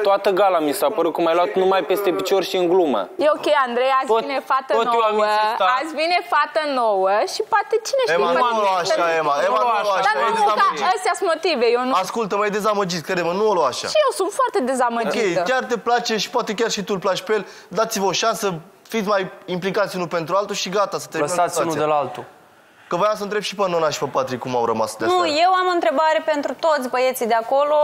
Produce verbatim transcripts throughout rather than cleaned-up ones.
toată gala mi s-a părut că m-ai luat numai peste picior și în glumă. E ok, Andrei, azi tot, vine fată nouă, azi vine fată nouă și poate cine știe... Emma, nu o lua așa, Emma, Emma, nu o lua așa, e dezamăgit. Dar astea sunt motive, eu nu... Ascultă-mă, e dezamăgit, crede-mă, nu o lua așa. Și eu sunt foarte dezamăgită. Ok, chiar te place și poate chiar și tu îl placi pe el, dați-vă o șansă, fiți mai implicați unul pentru altul și gata, să terminăm. Lăsați unul de la altul. Că voiam să întreb și pe Nona și pe Patrick cum au rămas de Nu, seara. Eu am o întrebare pentru toți băieții de acolo.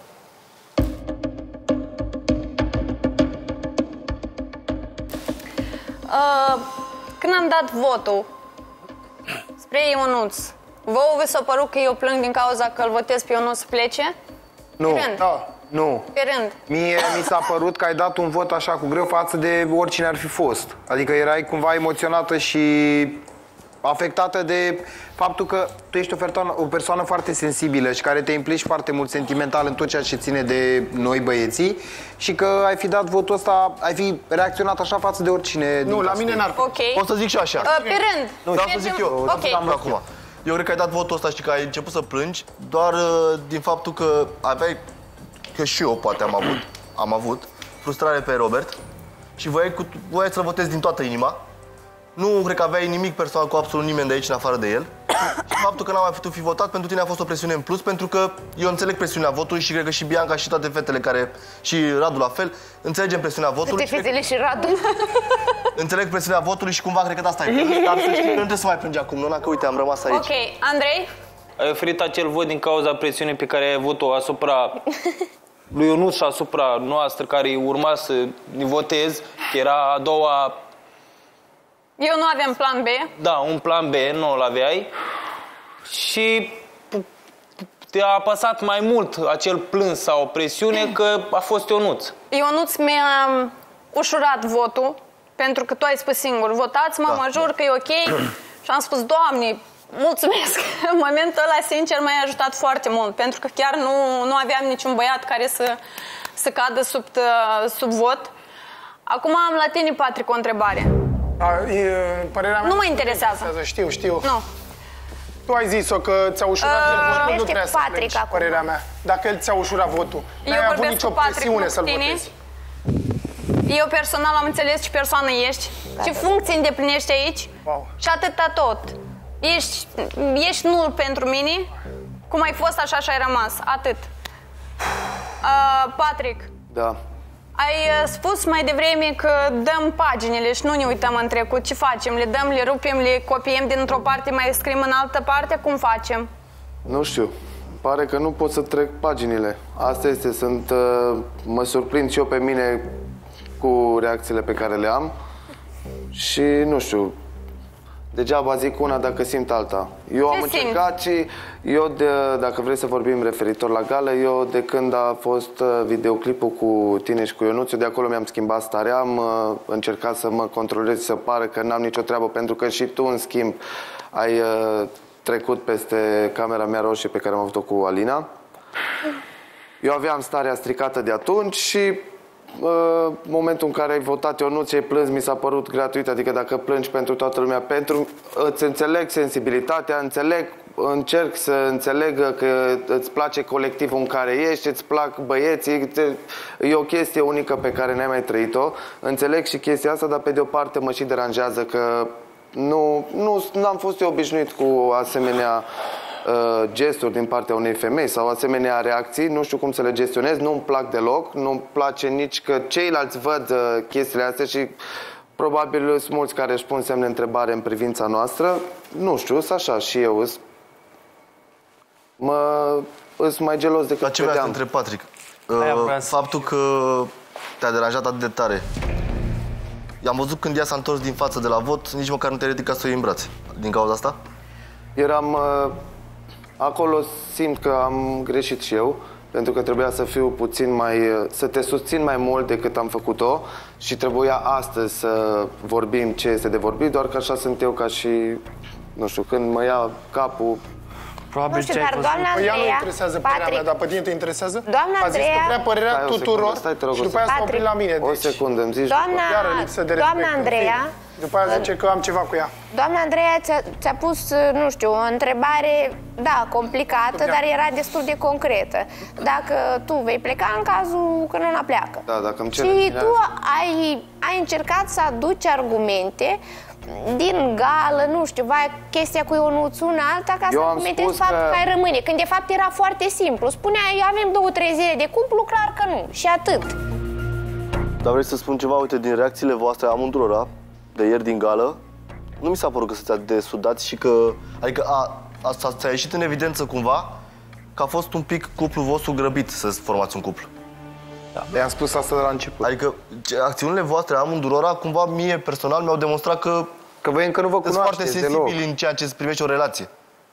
Uh, când am dat votul spre Ionuț, vouă vi s-a părut că eu plâng din cauza că îl votez pe Ionuț să plece? Nu, da, nu. Pe rând. Mie mi s-a părut că ai dat un vot așa cu greu față de oricine ar fi fost. Adică erai cumva emoționată și afectată de faptul că tu ești o persoană, o persoană foarte sensibilă și care te implici foarte mult sentimental în tot ceea ce ține de noi băieții și că ai fi dat votul ăsta, ai fi reacționat așa față de oricine. Nu, la mine n-ar fi. Okay. Pot să zic și așa. Uh, pe rând. Nu, vreau să zic eu. Okay. Am acum. Eu cred că ai dat votul ăsta și că ai început să plângi doar uh, din faptul că aveai, că și eu poate am avut, am avut frustrare pe Robert și voiai, cu, voiai să-l votezi din toată inima. Nu cred că aveai nimic personal cu absolut nimeni de aici în afară de el. Și faptul că n-am mai putut fi votat pentru tine a fost o presiune în plus, pentru că eu înțeleg presiunea votului și cred că și Bianca și toate fetele care, și Radu la fel, înțelegem presiunea votului. Toate fetele și Radu. Înțeleg presiunea votului și cumva cred că asta e. Dar să știi că nu trebuie să mai plângi acum, Nona, că uite, am rămas aici. Ok, Andrei? Ai oferit acel vot din cauza presiunii pe care ai avut-o asupra lui Ionuț și asupra noastră, care urma să ne votez, că era a doua... Eu nu aveam plan B. Da, un plan B, nu îl aveai. Și te-a apăsat mai mult acel plâns sau presiune că a fost Ionuț. Ionuț mi-a ușurat votul, pentru că tu ai spus singur, votați-mă, da, mă jur da. că e ok. Și am spus, Doamne, mulțumesc. În momentul ăla, sincer, m-ai ajutat foarte mult, pentru că chiar nu, nu aveam niciun băiat care să, să cadă sub, sub vot. Acum am la tine, Patrick, o întrebare. A, e, părerea mea nu mă interesează. Știu, știu. Nu. Tu ai zis-o că ți-a ușurat uh, votul, nu trebuie să pleci, acum. Părerea mea. Dacă el ți-a ușurat votul, n-ai avut nicio presiune să-l votezi. Eu personal am înțeles ce persoană ești, ce funcții îndeplinești aici wow. și atâta tot. Ești, ești nul pentru mine, cum ai fost așa și ai rămas, atât. Uh, Patrick. Da. Ai spus mai devreme că dăm paginile și nu ne uităm în trecut. Ce facem? Le dăm, le rupem, le copiem dintr-o parte, mai scriem în altă parte? Cum facem? Nu știu. Pare că nu pot să trec paginile. Asta este, sunt... Uh, mă surprind și eu pe mine cu reacțiile pe care le am. Și nu știu... Degeaba zic una dacă simt alta. Eu am încercat și eu, de, dacă vrei să vorbim referitor la gală, eu de când a fost videoclipul cu tine și cu Ionuț, de acolo mi-am schimbat starea, am încercat să mă controlez, să pară că n-am nicio treabă, pentru că și tu, în schimb, ai trecut peste camera mea roșie pe care am avut-o cu Alina. Eu aveam starea stricată de atunci și Uh, momentul în care ai votat Ionuț și ai plâns mi s-a părut gratuit, adică dacă plângi pentru toată lumea, pentru îți înțeleg sensibilitatea, înțeleg, încerc să înțeleg că îți place colectivul în care ești, îți plac băieții, e o chestie unică pe care n-ai mai trăit-o, înțeleg și chestia asta, dar pe de o parte mă și deranjează că nu, nu am fost eu obișnuit cu asemenea gesturi din partea unei femei sau asemenea reacții, nu știu cum să le gestionez, nu-mi plac deloc, nu-mi place nici că ceilalți văd chestiile astea și probabil sunt mulți care își pun semne întrebare în privința noastră. Nu știu, sunt așa și eu îs, mă, îs mai gelos decât la ce vreau să întreb, Patrick? Uh, faptul că te-a deranjat atât de tare. I-am văzut când ea s-a întors din față de la vot, nici măcar nu te-ai ridicat să o iei în brațe. Din cauza asta? Eram... Uh, Acolo simt că am greșit și eu, pentru că trebuia să fiu puțin mai... să te susțin mai mult decât am făcut-o și trebuia astăzi să vorbim ce este de vorbit, doar că așa sunt eu ca și... nu știu, când mă ia capul, Probabil nu știu, dar doamna Andreea... Andreea... Ea nu interesează părerea Patrick, mea, dar pe tine te interesează? Doamna A zis Andreea... că vrea părerea Stai o tuturor secundă, stai, te rog, și după aia s-a oprit la mine. O Deci, secundă, îmi zici Doamna, iară lipsă de respect. doamna Andreea... După aia zice că am ceva cu ea. Doamna Andreea ți-a, ți-a pus, nu știu, o întrebare, da, complicată, dar era destul de concretă. Dacă tu vei pleca în cazul că nu pleacă. Da, dacă îmi cere Și mine tu asta. ai, ai încercat să aduci argumente din gală, nu știu, vai, chestia cu Ionuț, una alta, ca să Eu am argumentezi spus faptul că- că ai rămâne. Când de fapt era foarte simplu. Spuneai, avem două, trei zile de cuplu, clar că nu. Și atât. Dar vrei să spun ceva, uite, din reacțiile voastre amândurora, de ieri din gală, nu mi s-a părut că sunteți de sudați și că, adică a, asta ți-a ieșit în evidență cumva că a fost un pic cuplul vostru grăbit să formați un cuplu. Da. I-am spus asta de la început. Adică ce- acțiunile voastre amândurora cumva mie personal mi-au demonstrat că Că voi încă nu vă sunteți foarte cunoașteți deloc. sensibili în ceea ce privește o relație.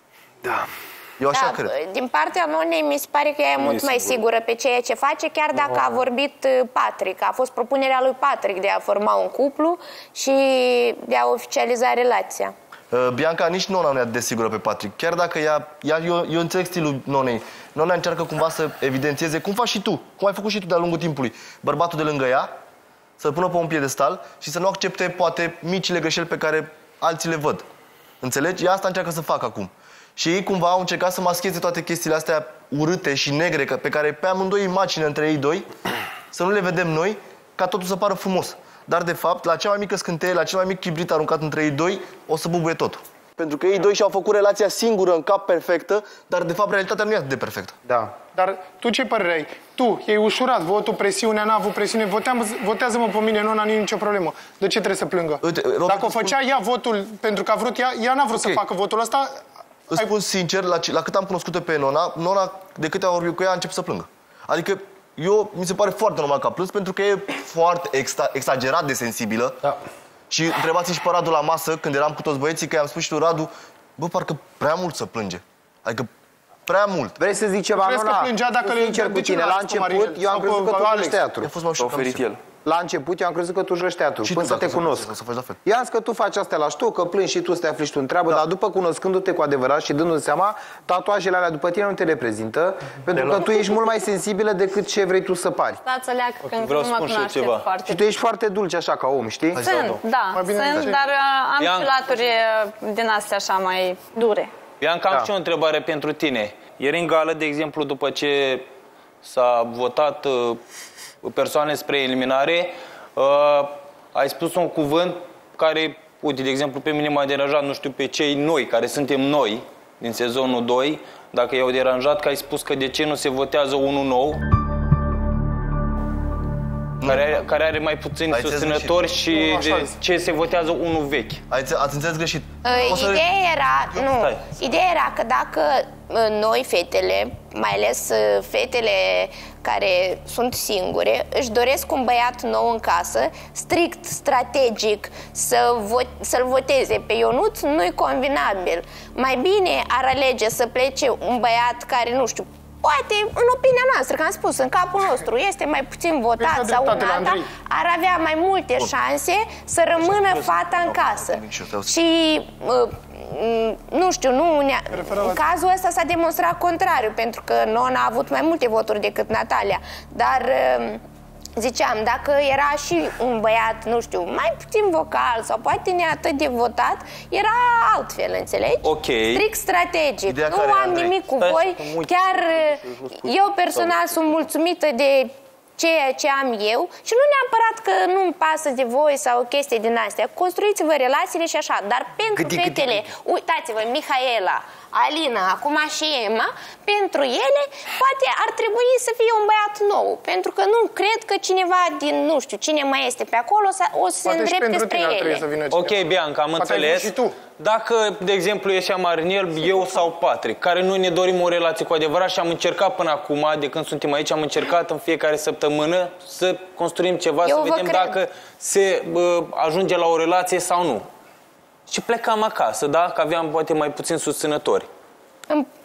Da. Eu așa Da, cred. din partea Nonei mi se pare că ea e mult mai sigură pe ceea ce face, chiar dacă a vorbit uh, Patrick. A fost propunerea lui Patrick de a forma un cuplu și de a oficializa relația. Uh, Bianca, nici Nona nu e atât de sigură pe Patrick. Chiar dacă ea, ea eu, eu înțeleg stilul Nonei. Nona încearcă cumva să evidențieze, cum faci și tu, cum ai făcut și tu de-a lungul timpului, bărbatul de lângă ea, să-l pună pe un piedestal și să nu accepte, poate, micile greșeli pe care alții le văd. Înțelegi? Ea asta încearcă să facă acum. Și ei cumva au încercat să mascheze toate chestiile astea urâte și negre, pe care pe amândoi imagine între ei doi, să nu le vedem noi, ca totul să pară frumos. Dar, de fapt, la cea mai mică scânteie, la cel mai mic chibrit aruncat între ei doi, o să bubuie totul. Pentru că ei doi și-au făcut relația singură în cap perfectă, dar, de fapt, realitatea nu e atât de perfectă. Da. Dar tu ce părere ai? Tu, e ușurat votul, presiunea, n-a avut presiune, voteam, votează-mă pe mine, Nona, nu e nicio problemă. De ce trebuie să plângă? Uite, Robert, Dacă o făcea ea votul pentru că a vrut ea, ea n-a vrut Ok. să facă votul ăsta. Îți spun sincer, la, ce- la cât am cunoscut-o pe Nona, Nona, de câte am vorbit cu ea, a început să plângă. Adică, eu, mi se pare foarte normal că a plâns, pentru că e foarte extra, exagerat de sensibilă. Da. Și întrebați și pe Radu la masă, când eram cu toți băieții, că i-am spus și lui Radu, bă, parcă prea mult să plânge. Adică, prea mult. Vrei să zic ceva, Crezi că Nona? plângea dacă Sunt le- sincer de cu ce tine. nu La l-a spus început, Marinel? eu am Sau crezut pe că tu Alex? jurești teatru. Mi-a fost mai ușor. A oferit el. La început, eu am crezut că tu jurești teatru, Și până tu, să te dacă o să- cunosc. o să faci la fel. Eu am zis că tu faci astea la știu, că plângi și tu să te afli și tu în treabă, dar după cunoscându-te cu adevărat și dându-ți seama, tatuajele alea după tine nu te reprezintă, pentru că tu ești mult mai sensibilă decât ce vrei tu să pari. Stați să leacă, că încă vreau nu să mă spun și eu cunoașteți ceva. Și foarte. tu ești foarte dulce așa ca om, știi? Sunt, da, Mai bine sunt, ce- dar uh, am Ian. și laturi uh, din astea așa mai dure. Bianca, am Da. și o întrebare pentru tine. Ieri în gală, de exemplu, după ce s-a votat uh, persoane spre eliminare, uh, ai spus un cuvânt care, uite, de exemplu, pe mine m-a deranjat, nu știu, pe cei noi, care suntem noi, din sezonul doi, dacă i-au deranjat, că ai spus că de ce nu se votează unul nou, care are, care are mai puțini Ai înțeles susținători greșit. și Nu, așa de este. ce se votează unul vechi. Ați, ați înțeles greșit. Uh, O să- Ideea era, nu, Stai. ideea era că dacă uh, noi, fetele, mai ales uh, fetele care sunt singure, își doresc un băiat nou în casă, strict, strategic, să vo- să-l voteze pe Ionuț, nu-i convenabil. Mai bine ar alege să plece un băiat care, nu știu, poate, în opinia noastră, că am spus, în capul nostru, este mai puțin votat Vezi, sau un dreptate la alta, Andrei. ar avea mai multe șanse să rămână fata în casă. Și, uh, m, nu știu, nu, ne- în cazul ăsta s-a demonstrat contrariu, pentru că Nona a avut mai multe voturi decât Natalia. Dar, uh, ziceam, dacă era și un băiat, nu știu, mai puțin vocal sau poate neatât de votat, era altfel, înțelegi? Ok. Strict strategic. Ideea Nu care e, am Andrei? nimic cu Stai voi. să mă uit. Chiar uh, eu personal sunt mulțumită de ceea ce am eu și nu neapărat că nu-mi pasă de voi sau chestii din astea. Construiți-vă relațiile și așa, dar pentru Gâdi, gâdi, fetele, uitați-vă, Mihaela, Alina, acum și Emma, pentru ele poate ar trebui să fie un băiat nou, pentru că nu cred că cineva din, nu știu, cine mai este pe acolo o să se Poate și îndrepte pentru spre tine ar trebui ele. să vină Ok, cineva. Bianca, am Poate ai înțeles. vrut și tu. Dacă, de exemplu, ieșea Marinel, eu sau Patrick, care noi ne dorim o relație cu adevărat și am încercat până acum, de când suntem aici, am încercat în fiecare săptămână să construim ceva, Eu să vă vedem cred. dacă se uh, ajunge la o relație sau nu. Și plecam acasă, da? Că aveam poate mai puțin susținători. Îmi,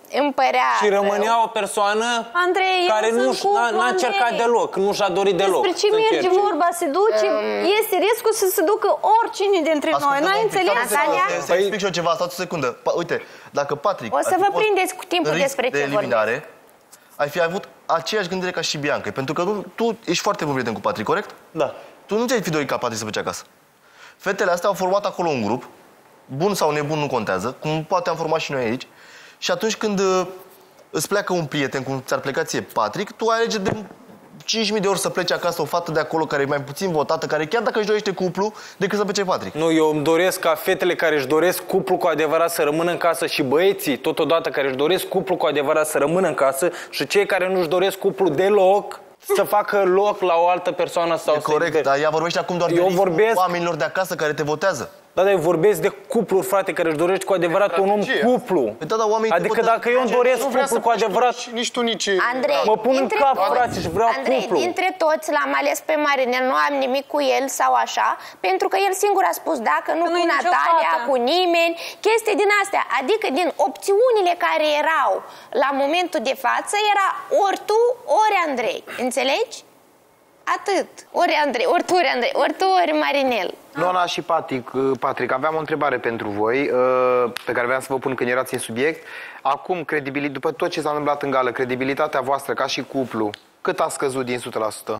îmi părea și rămânea rău. o persoană Andrei, care nu n-a încercat deloc, nu și-a dorit deloc. Despre ce merge vorba? Se duce, um... este riscul să se ducă oricine dintre noi. N-ai înțeles? Să explic și eu ceva, stați o secundă. Uite, dacă Patrick o să vă prindeți cu timpul despre ce vorbim. Ai fi avut aceeași gândire ca și Bianca, pentru că nu, tu ești foarte bun prieten cu Patrick, corect? Da. Tu nu ți-ai fi dorit ca Patrick să plece acasă. Fetele astea au format acolo un grup, bun sau nebun nu contează, cum poate am format și noi aici, și atunci când uh, îți pleacă un prieten, cum ți-ar pleca ție Patrick, tu alege de cinci mii de ori să plece acasă o fată de acolo care e mai puțin votată, care chiar dacă își dorește cuplu, decât să plece Patrick. Nu, eu îmi doresc ca fetele care își doresc cuplu cu adevărat să rămână în casă și băieții, totodată, care își doresc cuplu cu adevărat să rămână în casă și cei care nu își doresc cuplu deloc, să facă loc la o altă persoană sau e corect, să dar ea vorbește acum doar eu de vorbesc... oamenilor de acasă care te votează. Da, dar eu vorbesc de cupluri, frate, care își dorești cu adevărat un om cuplu. Da, da, adică dacă eu îmi doresc cuplu cu adevărat... Nici tu, nici... Andrei, mă pun în cap, toți, frate, și vreau Andrei, cuplu. dintre toți l-am ales pe Marinel, nu am nimic cu el sau așa, pentru că el singur a spus dacă nu cu Natalia, cu nimeni, chestii din astea. Adică din opțiunile care erau la momentul de față, era ori tu, ori Andrei. Înțelegi? Atât. Ori Andrei, ori tu, ori Andrei, ori tu, ori Marinel. Lona și Patrick, Patrick, aveam o întrebare pentru voi, pe care vreau să vă pun când erați în subiect. Acum, credibil, după tot ce s-a întâmplat în gală, credibilitatea voastră ca și cuplu, cât a scăzut din o sută la sută?